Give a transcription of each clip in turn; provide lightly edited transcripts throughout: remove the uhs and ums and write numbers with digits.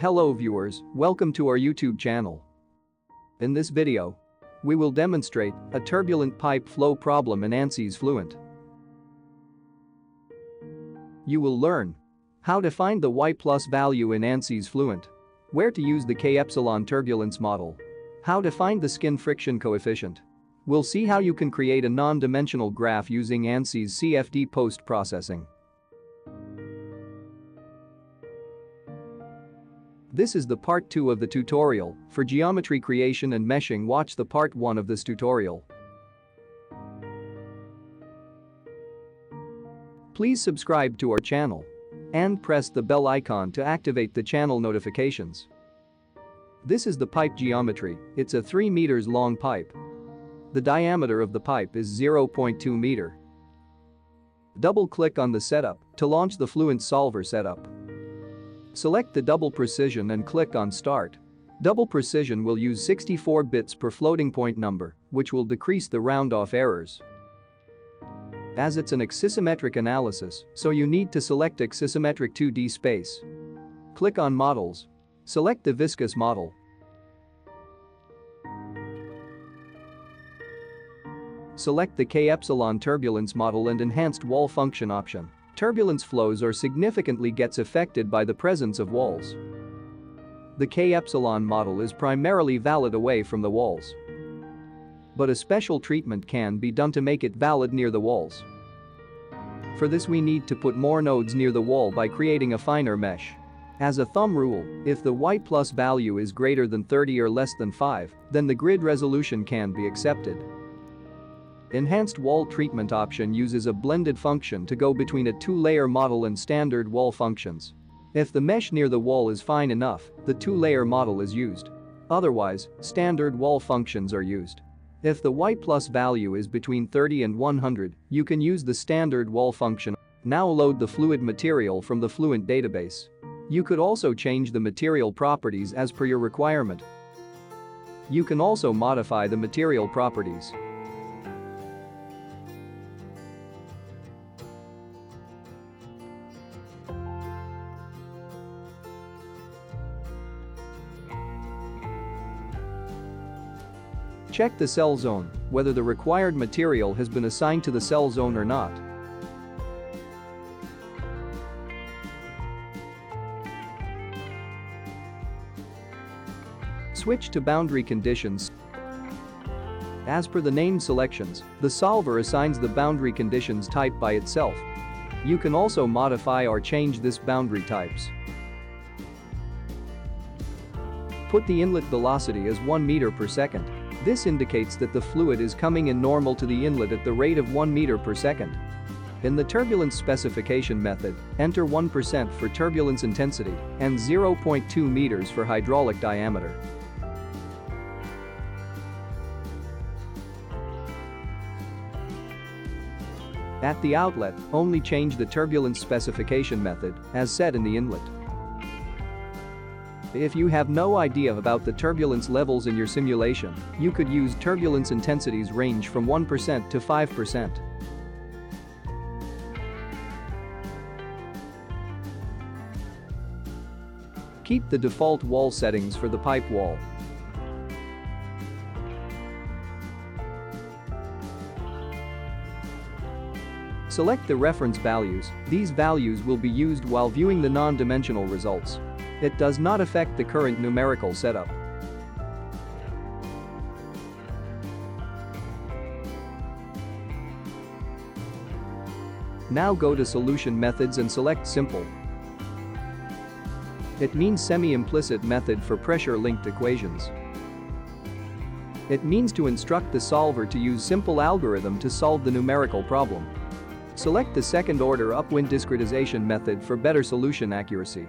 Hello viewers, welcome to our YouTube channel. In this video, we will demonstrate a turbulent pipe flow problem in ANSYS Fluent. You will learn how to find the Y plus value in ANSYS Fluent, where to use the k-epsilon turbulence model, how to find the skin friction coefficient. We'll see how you can create a non-dimensional graph using ANSYS CFD Postprocessing. This is the part 2 of the tutorial. For geometry creation and meshing, watch the part 1 of this tutorial. Please subscribe to our channel and press the bell icon to activate the channel notifications. This is the pipe geometry. It's a 3 meters long pipe. The diameter of the pipe is 0.2 meter. Double-click on the setup to launch the Fluent Solver setup. Select the double precision and click on Start. Double precision will use 64 bits per floating point number, which will decrease the round-off errors. As it's an axisymmetric analysis, so you need to select Axisymmetric 2D space. Click on Models. Select the viscous model. Select the k-epsilon turbulence model and enhanced wall function option. Turbulence flows or significantly gets affected by the presence of walls. The k-epsilon model is primarily valid away from the walls, but a special treatment can be done to make it valid near the walls. For this we need to put more nodes near the wall by creating a finer mesh. As a thumb rule, if the Y plus value is greater than 30 or less than 5, then the grid resolution can be accepted. Enhanced wall treatment option uses a blended function to go between a 2-layer model and standard wall functions. If the mesh near the wall is fine enough, the 2-layer model is used. Otherwise, standard wall functions are used. If the Y plus value is between 30 and 100, you can use the standard wall function. Now load the fluid material from the Fluent database. You could also change the material properties as per your requirement. You can also modify the material properties. Check the cell zone, whether the required material has been assigned to the cell zone or not. Switch to boundary conditions. As per the named selections, the solver assigns the boundary conditions type by itself. You can also modify or change this boundary types. Put the inlet velocity as 1 meter per second. This indicates that the fluid is coming in normal to the inlet at the rate of 1 meter per second. In the turbulence specification method, enter 1% for turbulence intensity and 0.2 meters for hydraulic diameter. At the outlet, only change the turbulence specification method as set in the inlet. If you have no idea about the turbulence levels in your simulation, you could use turbulence intensities range from 1% to 5%. Keep the default wall settings for the pipe wall. Select the reference values. These values will be used while viewing the non-dimensional results. It does not affect the current numerical setup. Now go to Solution Methods and select Simple. It means semi-implicit method for pressure-linked equations. It means to instruct the solver to use simple algorithm to solve the numerical problem. Select the second-order upwind discretization method for better solution accuracy.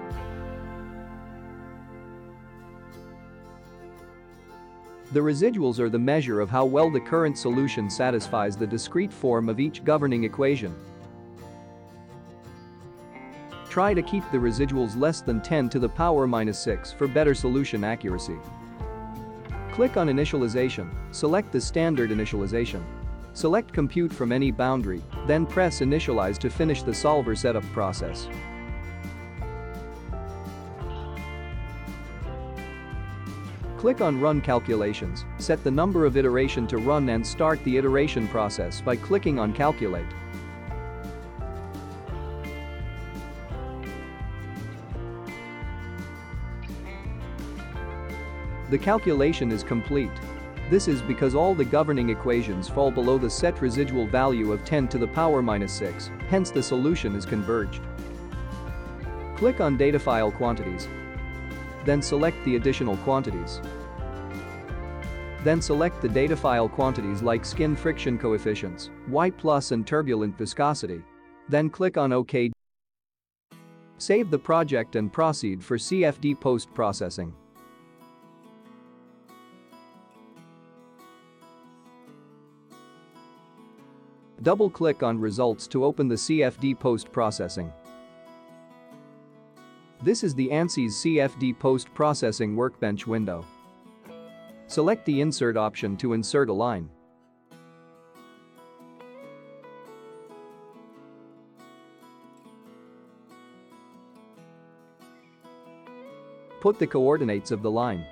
The residuals are the measure of how well the current solution satisfies the discrete form of each governing equation. Try to keep the residuals less than 10 to the power minus 6 for better solution accuracy. Click on Initialization, select the standard initialization. Select Compute from any boundary, then press Initialize to finish the solver setup process. Click on Run Calculations, set the number of iteration to run and start the iteration process by clicking on Calculate. The calculation is complete. This is because all the governing equations fall below the set residual value of 10 to the power minus 6, hence the solution is converged. Click on Data File Quantities. Then select the additional quantities. Then select the data file quantities like skin friction coefficients, Y plus and turbulent viscosity. Then click on OK. Save the project and proceed for CFD post-processing. Double-click on Results to open the CFD post-processing. This is the ANSYS CFD Postprocessing workbench window. Select the Insert option to insert a line. Put the coordinates of the line.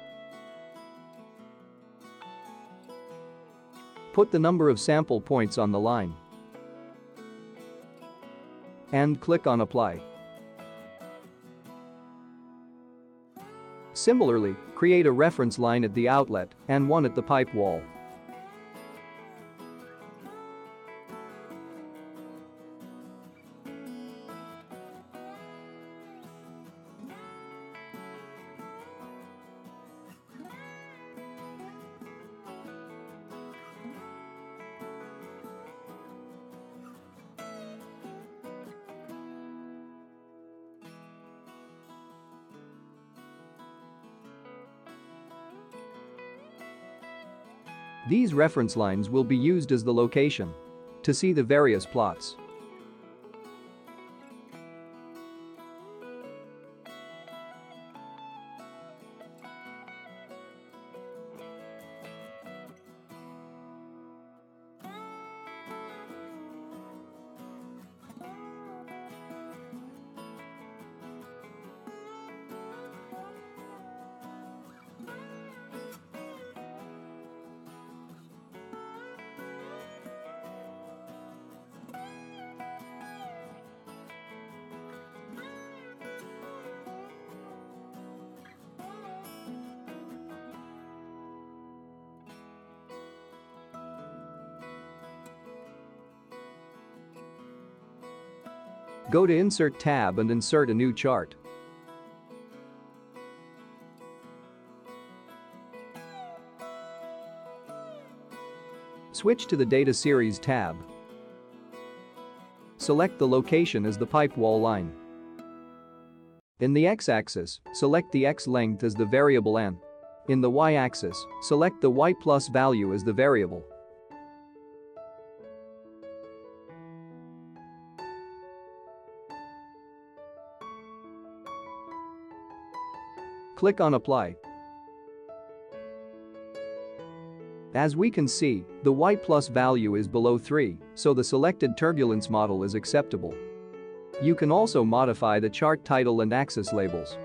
Put the number of sample points on the line. And click on Apply. Similarly, create a reference line at the outlet and one at the pipe wall. These reference lines will be used as the location to see the various plots. Go to Insert tab and insert a new chart. Switch to the Data Series tab. Select the location as the pipe wall line. In the x-axis, select the x length as the variable n. In the y-axis, select the y plus value as the variable. Click on Apply. As we can see, the y plus value is below 3, so the selected turbulence model is acceptable. You can also modify the chart title and axis labels.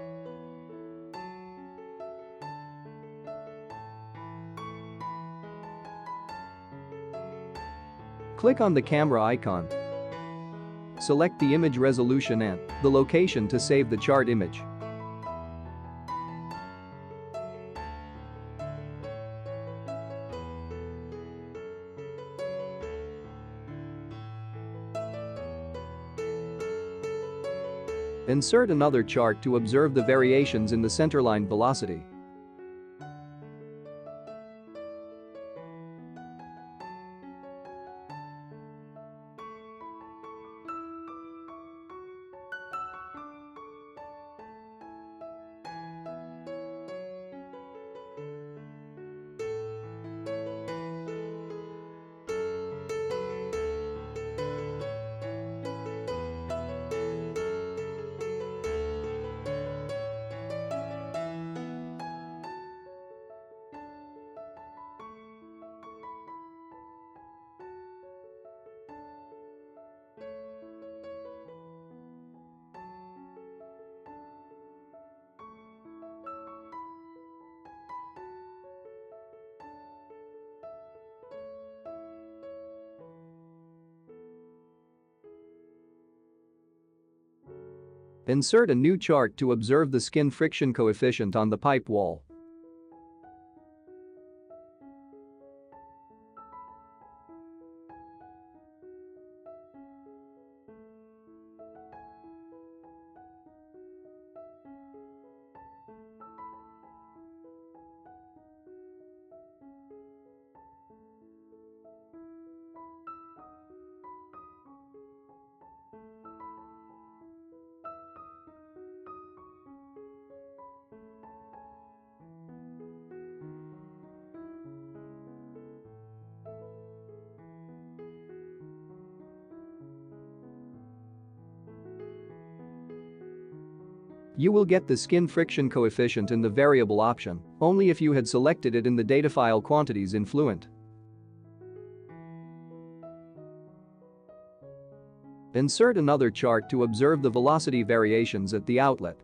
Click on the camera icon. Select the image resolution and the location to save the chart image. Insert another chart to observe the variations in the centerline velocity. Insert a new chart to observe the skin friction coefficient on the pipe wall. You will get the skin friction coefficient in the variable option only if you had selected it in the data file quantities in Fluent. Insert another chart to observe the velocity variations at the outlet.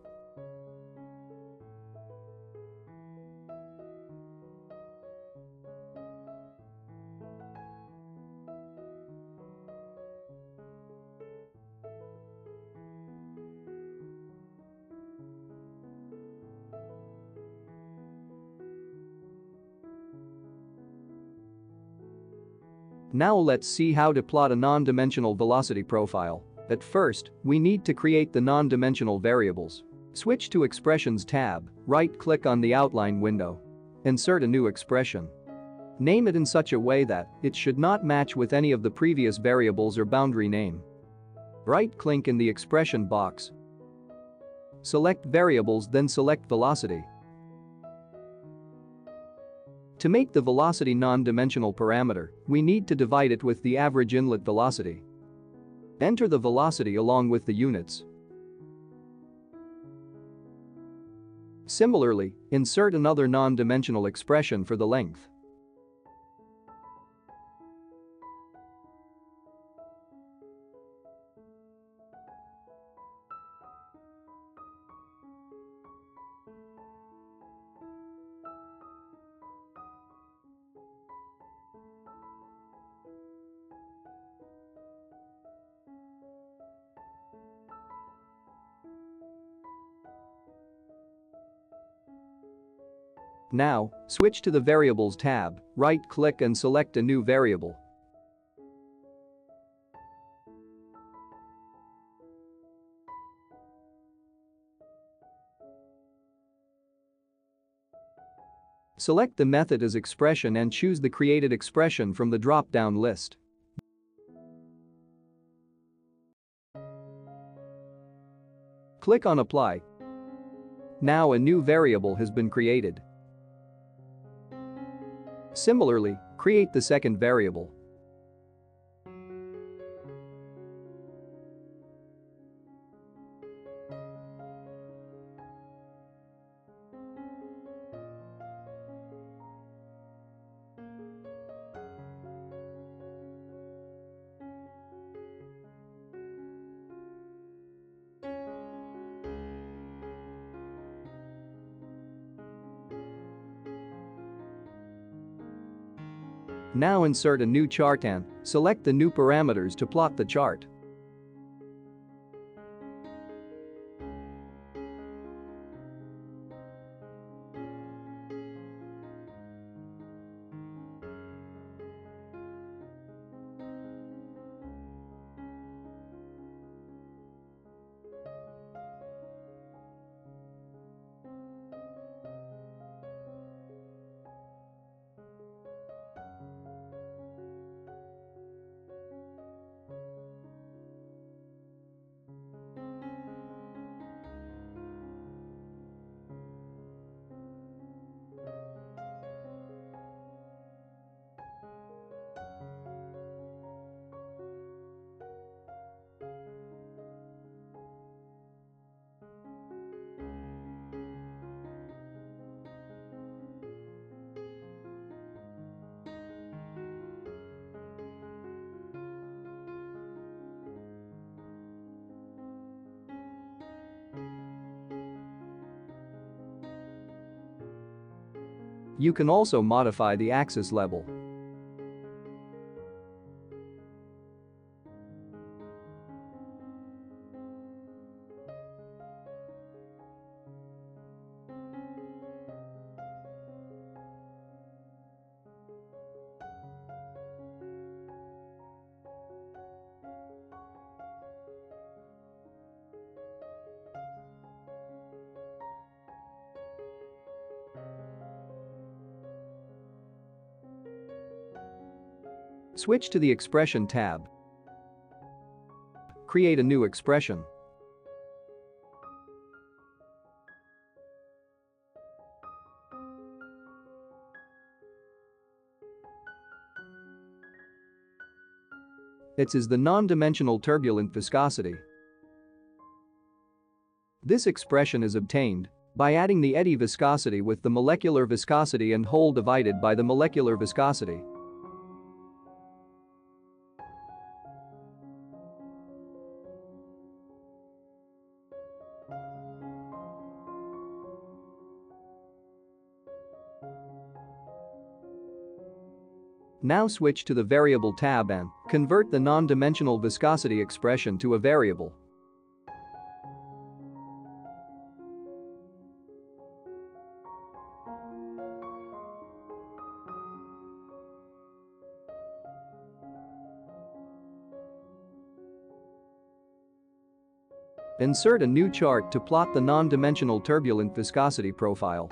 Now let's see how to plot a non-dimensional velocity profile. At first, we need to create the non-dimensional variables. Switch to Expressions tab, right-click on the outline window. Insert a new expression. Name it in such a way that it should not match with any of the previous variables or boundary name. Right-click in the expression box. Select Variables, then select Velocity. To make the velocity non-dimensional parameter, we need to divide it with the average inlet velocity. Enter the velocity along with the units. Similarly, insert another non-dimensional expression for the length. Now, switch to the Variables tab, right-click and select a new variable. Select the method as expression and choose the created expression from the drop-down list. Click on Apply. Now a new variable has been created. Similarly, create the second variable. Now insert a new chart and select the new parameters to plot the chart. You can also modify the axis level. Switch to the Expression tab. Create a new expression. It is the non-dimensional turbulent viscosity. This expression is obtained by adding the eddy viscosity with the molecular viscosity and whole divided by the molecular viscosity. Now switch to the Variable tab and convert the non-dimensional viscosity expression to a variable. Insert a new chart to plot the non-dimensional turbulent viscosity profile.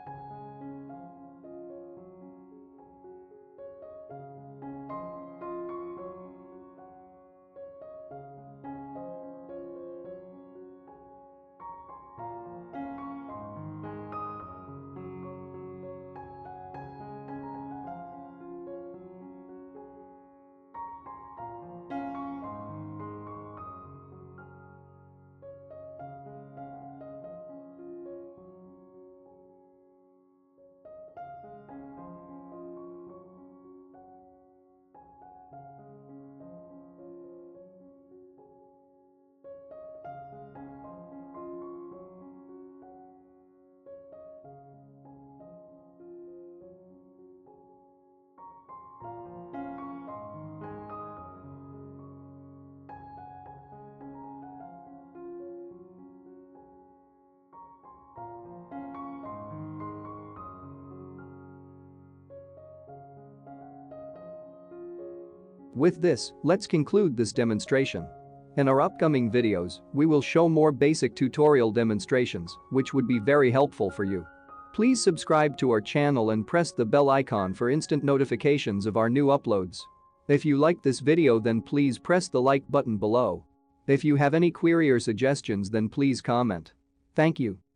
With this, let's conclude this demonstration. In our upcoming videos, we will show more basic tutorial demonstrations, which would be very helpful for you. Please subscribe to our channel and press the bell icon for instant notifications of our new uploads. If you liked this video, then please press the like button below. If you have any query or suggestions, then please comment. Thank you.